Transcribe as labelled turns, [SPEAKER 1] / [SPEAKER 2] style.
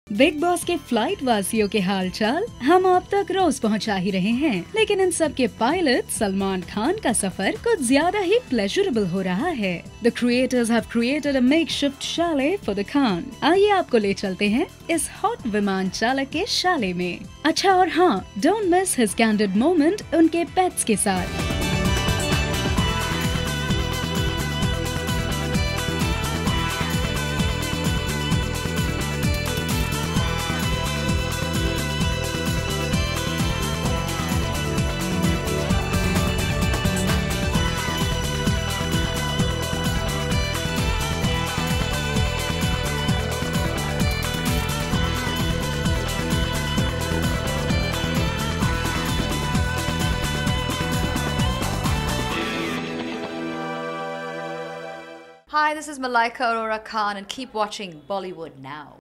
[SPEAKER 1] Big boss के flight वासियों के हालचाल हम आप तक रोज पहुंचा ही रहे हैं, लेकिन इन सब के पायलट सलमान खान का सफर कुछ ज्यादा ही प्लेजरेबल हो रहा है। The creators have created a makeshift chalet for the Khan. आइए आपको ले चलते हैं इस हॉट विमान चालक के शाले में। अच्छा और हाँ, don't miss his candid moment उनके पेट्स के साथ।
[SPEAKER 2] Hi, this is Malaika Arora Khan and keep watching Bollywood Now.